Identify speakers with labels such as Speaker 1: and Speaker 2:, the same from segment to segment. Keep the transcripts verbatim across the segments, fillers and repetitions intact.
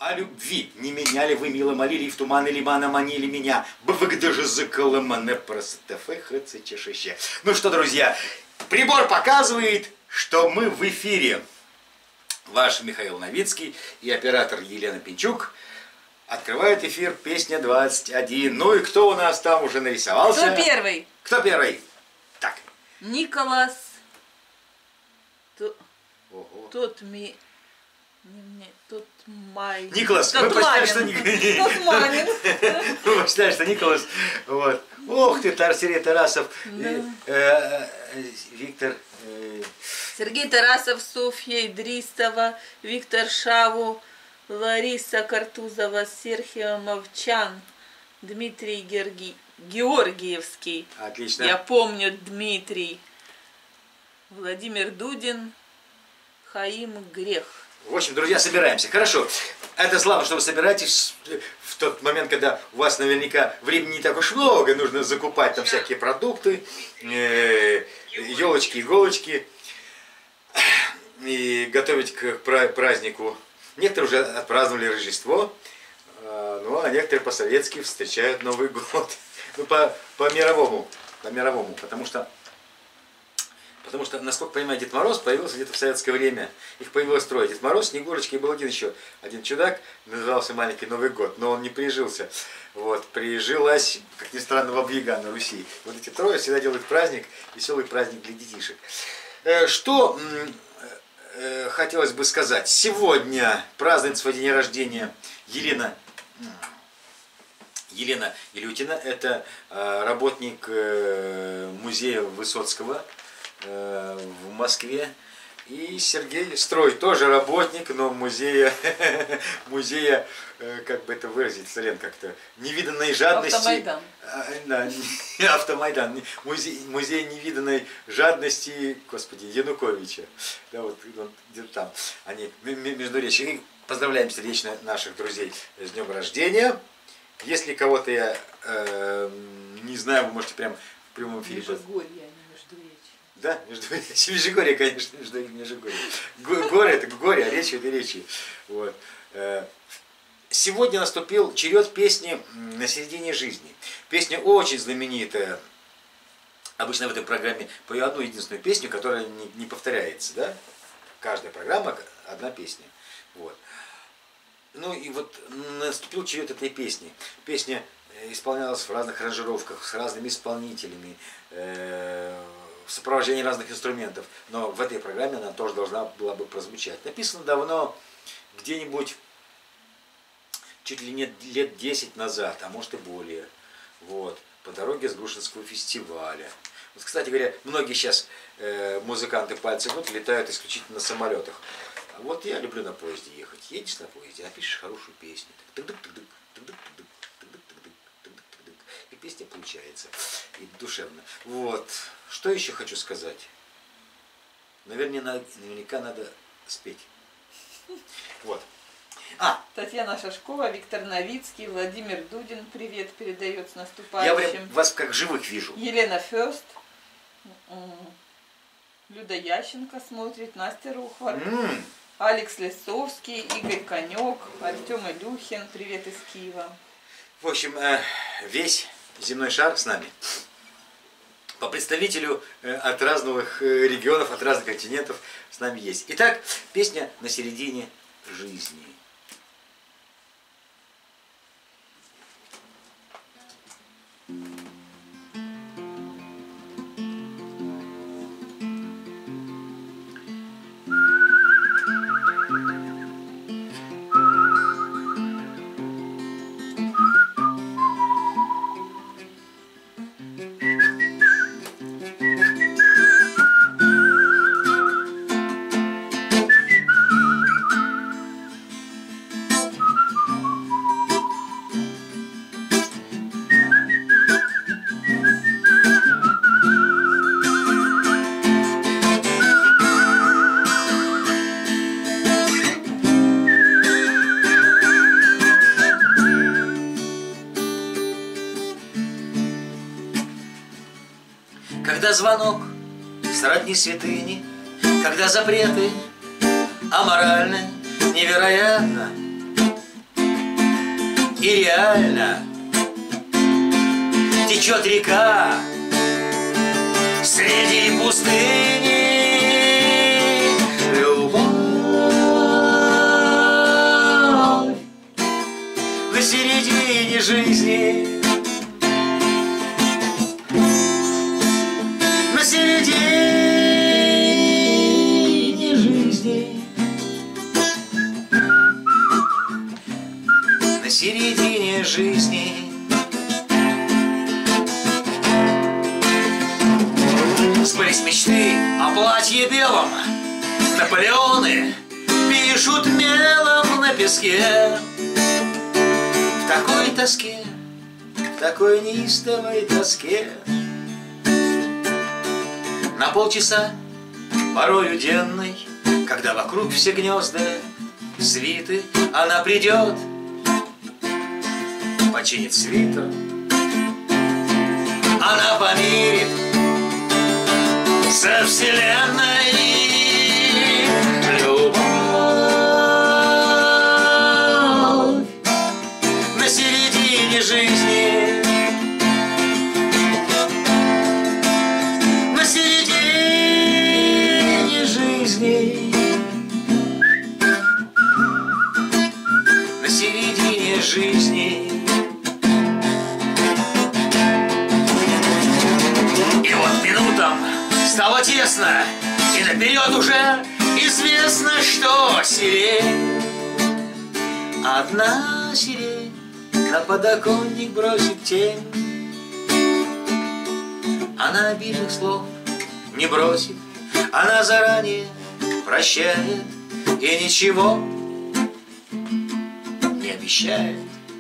Speaker 1: О любви не меняли вы, мило молили, и в туманы лимана манили меня. Бвгдж заколомане простэфэхэцэчэшэщэ. Ну что, друзья, прибор показывает, что мы в эфире. Ваш Михаил Новицкий и оператор Елена Пинчук открывает эфир песня двадцать один. Ну и кто у нас там уже нарисовался?
Speaker 2: Кто первый?
Speaker 1: Кто первый? Так.
Speaker 2: Николас. Т...
Speaker 1: Ого.
Speaker 2: Тот ми... Не мне, тот май.
Speaker 1: Николас, мы посчитали, что Николас.
Speaker 2: Тот Манин.
Speaker 1: Мы посчитали, что Николас. Вот. Ох ты, Сергей Тарасов, Виктор.
Speaker 2: Сергей Тарасов, Софья Идристова, Виктор Шаву, Лариса Картузова, Серхио Мовчан, Дмитрий Георги... Георгиевский.
Speaker 1: Отлично.
Speaker 2: Я помню, Дмитрий. Владимир Дудин, Хаим Грех.
Speaker 1: В общем, друзья, собираемся. Хорошо. Это славно, что вы собираетесь в тот момент, когда у вас наверняка времени не так уж много. Нужно закупать там всякие продукты, елочки, иголочки. И готовить к празднику. Некоторые уже отпраздновали Рождество. Ну, а некоторые по-советски встречают Новый год. Ну, по, по мировому. По мировому. Потому что Потому что, насколько понимаю, Дед Мороз появился где-то в советское время. Их появилось трое. Дед Мороз, Снегурочка и был один еще. Один чудак, назывался Маленький Новый год, но он не прижился. Вот, прижилась, как ни странно, Баба Яга на Руси. Вот эти трое всегда делают праздник, веселый праздник для детишек. Что э, хотелось бы сказать. Сегодня празднует свой день рождения Елена Елена Илютина. Это э, работник э, музея Высоцкого в Москве. И Сергей Строй, тоже работник, но музея, музея, как бы это выразить, Лен, как-то невиданной жадности.
Speaker 2: Автомайдан.
Speaker 1: Да, Автомайдан. Музей, музей невиданной жадности, господи, Януковича. Да, вот где-то там они между речью. И поздравляем сердечно наших друзей с днем рождения. Если кого-то я э, не знаю, вы можете прям в прямом эфире.
Speaker 2: Межгорье.
Speaker 1: Да, между Межигорье, конечно, между Межигорье. Горе это горе, а речь это речи. Вот. Сегодня наступил черед песни «На середине жизни». Песня очень знаменитая. Обычно в этой программе пою одну единственную песню, которая не, не повторяется. Да? Каждая программа одна песня. Вот. Ну и вот наступил черед этой песни. Песня исполнялась в разных аранжировках, с разными исполнителями, в сопровождении разных инструментов, но в этой программе она тоже должна была бы прозвучать. Написано давно, где-нибудь чуть ли не лет десять назад, а может и более, вот, по дороге с Грушинского фестиваля. Вот, кстати говоря, многие сейчас э, музыканты пальцы гнут, летают исключительно на самолетах. А вот я люблю на поезде ехать. Едешь на поезде, напишешь хорошую песню. И песня получается. И душевно. Вот. Что еще хочу сказать? Наверное, наверняка надо спеть. Вот. А!
Speaker 2: Татьяна Шашкова, Виктор Новицкий, Владимир Дудин. Привет передает с наступающим.
Speaker 1: Я прям вас как живых вижу.
Speaker 2: Елена Фёст. Люда Ященко смотрит. Настя Рухвар. Mm. Алекс Лесовский, Игорь Конек, Артем Илюхин. Привет из Киева.
Speaker 1: В общем, весь земной шар с нами. По представителю от разных регионов, от разных континентов с нами есть. Итак, песня «На середине жизни».
Speaker 3: Когда звонок сродни святыни, когда запреты аморальны, невероятно, и реально течет река среди пустыни. Любовь на середине жизни, на середине жизни, на середине жизни. Сбылись мечты о платье белом, Наполеоны пишут мелом на песке. В такой тоске, в такой неистовой тоске, на полчаса, порою денной, когда вокруг все гнезда свиты, она придет, починит свитер, она помирит со вселенной. Любовь на середине жизни, на середине жизни, на середине жизни. И вот минутам стало тесно, и наперед уже известно, что сирень, одна сирень, на подоконник бросит тень. Она обидных слов не бросит, она заранее прощает и ничего не обещает.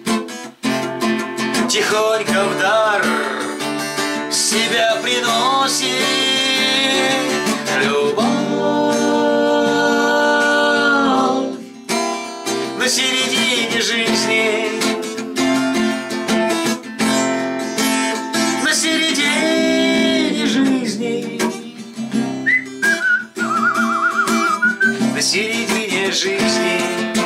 Speaker 3: Тихонько в дар себя приносит любовь на середине жизни, на середине жизни, на середине жизни.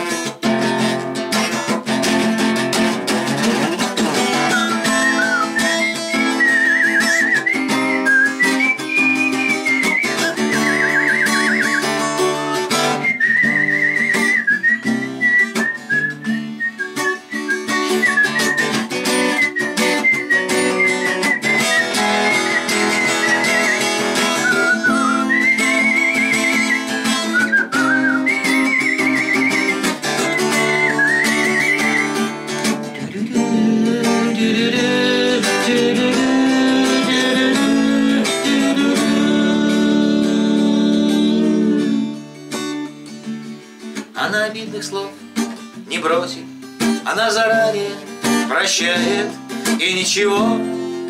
Speaker 3: Она обидных слов не бросит, она заранее прощает и ничего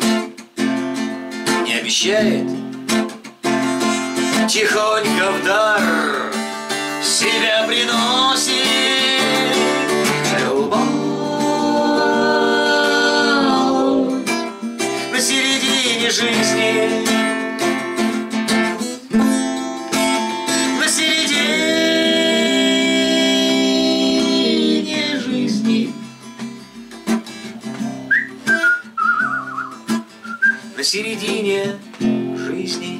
Speaker 3: не обещает. Тихонько в дар себя приносит любовь на середине жизни, на середине жизни, на середине жизни.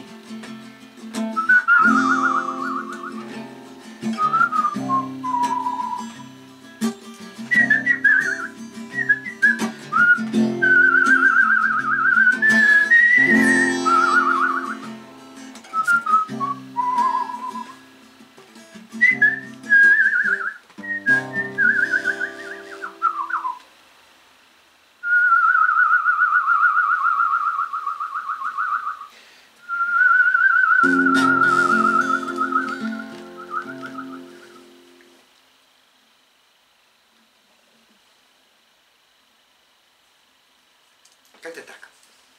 Speaker 1: Как-то так.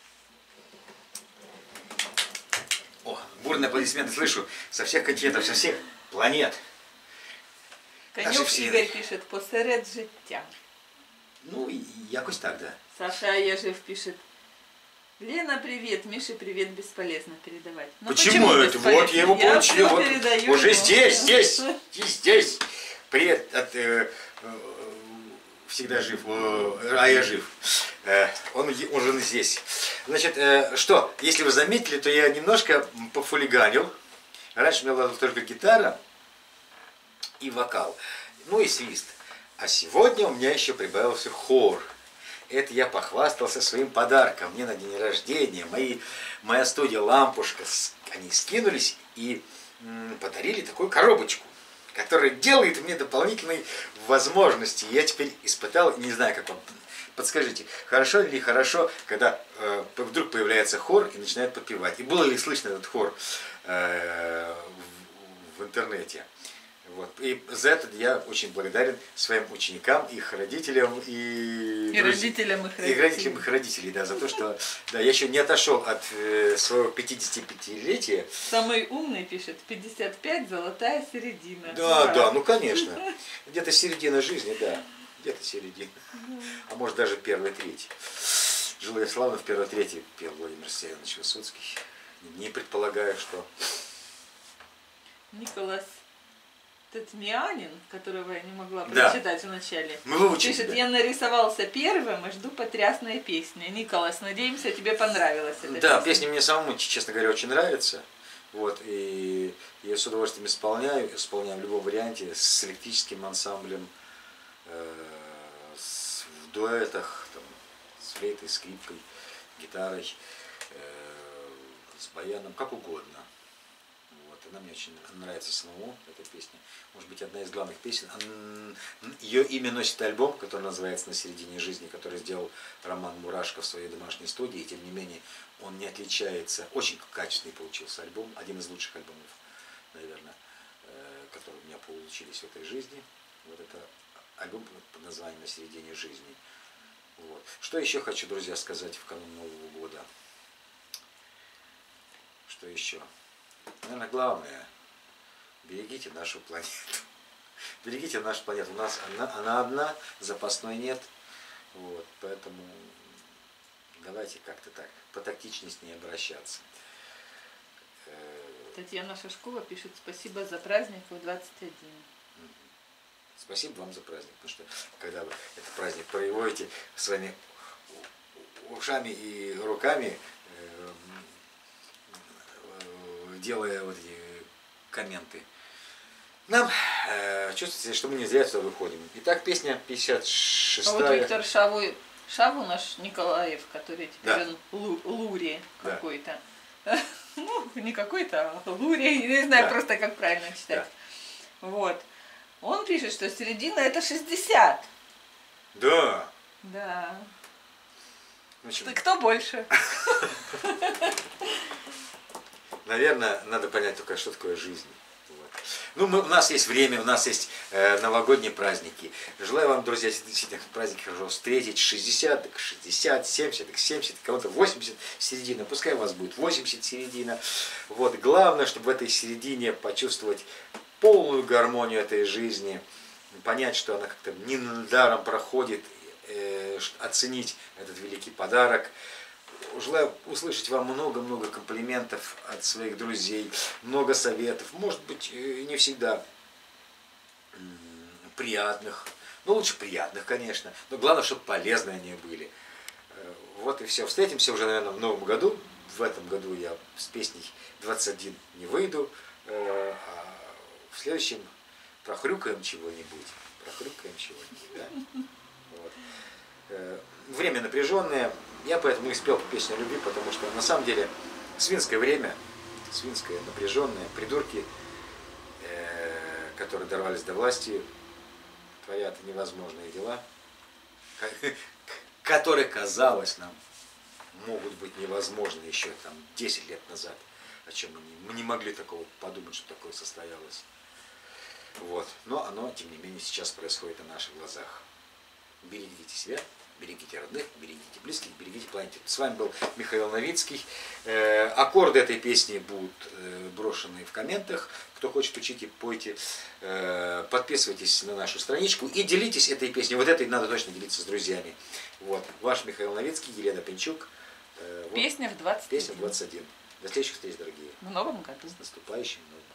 Speaker 1: О, бурные аплодисменты слышу со всех континентов, со всех планет.
Speaker 2: Конюк Ігор пише «посеред життя».
Speaker 1: Ну, якось так, да.
Speaker 2: Саша Ежев пишет: Лена, привет, Мише, привет, бесполезно передавать.
Speaker 1: Ну, почему, почему это? Вот я его получил. Вот, уже ему. здесь, здесь, здесь. Привет от э, э, всегда жив, а я жив. Он, он же здесь. Значит, что, если вы заметили, то я немножко пофулиганил. Раньше у меня была только гитара и вокал, ну и свист. А сегодня у меня еще прибавился хор. Это я похвастался своим подарком. Мне на день рождения мои, моя студия «Лампушка», они скинулись и м, подарили такую коробочку, которая делает мне дополнительные возможности. Я теперь испытал, не знаю, как вам, подскажите, хорошо или хорошо, когда э, вдруг появляется хор и начинает подпевать. И было ли слышно этот хор э, в, в интернете? Вот. И за это я очень благодарен своим ученикам, их родителям и,
Speaker 2: и родителям их родителей.
Speaker 1: И родителям их родителей, да, за то, что да, я еще не отошел от э, своего пятидесятипятилетия.
Speaker 2: Самый умный пишет, пятьдесят пять золотая середина.
Speaker 1: Да,
Speaker 2: Ура.
Speaker 1: да, ну конечно. Где-то середина жизни, да. Где-то середина. А может даже первая треть. Жил я славно в первой трети, пел Владимир Северович Высоцкий. Не предполагаю, что...
Speaker 2: Николас Татмианин, которого я не могла
Speaker 1: Да.
Speaker 2: прочитать вначале,
Speaker 1: Мы выучим
Speaker 2: пишет,
Speaker 1: тебя.
Speaker 2: я нарисовался первым и жду потрясная песня. Николас, надеемся, тебе понравилась эта
Speaker 1: Да,
Speaker 2: песня.
Speaker 1: песня мне самому, честно говоря, очень нравится. Вот, и я с удовольствием исполняю, исполняю в любом варианте, с электрическим ансамблем, э, с, в дуэтах, там, с флейтой, скрипкой, гитарой, э, с баяном, как угодно. Вот, она мне очень нравится самому, эта песня. Может быть, одна из главных песен. Ее имя носит альбом, который называется «На середине жизни», который сделал Роман Мурашко в своей домашней студии. И тем не менее, он не отличается. Очень качественный получился альбом. Один из лучших альбомов, наверное, которые у меня получились в этой жизни. Вот это альбом под названием «На середине жизни». Вот. Что еще хочу, друзья, сказать в канун Нового года? Что еще? Наверное, главное, берегите нашу планету. Берегите нашу планету. У нас она, она одна, запасной нет. Вот, поэтому давайте как-то так, потактичнее с ней обращаться.
Speaker 2: Татьяна Шашкова пишет, спасибо за праздник в двадцать один.
Speaker 1: Спасибо вам за праздник, потому что когда вы этот праздник проводите своими ушами и руками, делая вот эти комменты, нам э, чувствуется, что мы не зря сюда выходим. Итак, песня пятьдесят шестая.
Speaker 2: А вот Виктор Шаву, Шаву наш Николаев, который теперь
Speaker 1: Да.
Speaker 2: он Лу, Лури
Speaker 1: Да.
Speaker 2: какой-то. Ну, не какой-то, а Лури, не знаю
Speaker 1: Да.
Speaker 2: просто как правильно читать.
Speaker 1: Да.
Speaker 2: Вот. Он пишет, что середина это шестьдесят.
Speaker 1: Да.
Speaker 2: Да.
Speaker 1: Значит,
Speaker 2: Ты кто больше?
Speaker 1: наверное, надо понять только, что такое жизнь. Вот. Ну, мы, у нас есть время, у нас есть э, новогодние праздники. Желаю вам, друзья, действительно праздники хорошо встретить. шестьдесят, так шестьдесят, семьдесят, так семьдесят, кого-то восемьдесят середина. Пускай у вас будет восемьдесят середина. Вот. Главное, чтобы в этой середине почувствовать полную гармонию этой жизни. Понять, что она как-то не даром проходит. Э, оценить этот великий подарок. Желаю услышать вам много-много комплиментов от своих друзей, много советов, может быть, не всегда приятных, но лучше приятных, конечно, но главное, чтобы полезные они были. Вот и все. Встретимся уже, наверное, в новом году. В этом году я с песней двадцать один не выйду, а в следующем прохрюкаем чего-нибудь. Прохрюкаем чего-нибудь, да? Вот. Время напряженное. Я поэтому и спел песню о любви, потому что на самом деле свинское время, свинское, напряженное, придурки, э, которые дорвались до власти, творят невозможные дела, которые, казалось нам, могут быть невозможны еще там десять лет назад, о чем мы не, мы не могли такого подумать, что такое состоялось. Вот. Но оно, тем не менее, сейчас происходит на наших глазах. Берегите себя. Берегите родных, берегите близких, берегите планету. С вами был Михаил Новицкий. Э, аккорды этой песни будут э, брошены в комментах. Кто хочет, учите, пойте. Э, подписывайтесь на нашу страничку и делитесь этой песней. Вот этой надо точно делиться с друзьями. Вот. Ваш Михаил Новицкий, Елена Пенчук. Э, вот.
Speaker 2: Песня в двадцать один.
Speaker 1: Песня в двадцать один. До следующих встреч, дорогие.
Speaker 2: В новом году.
Speaker 1: С наступающим новым.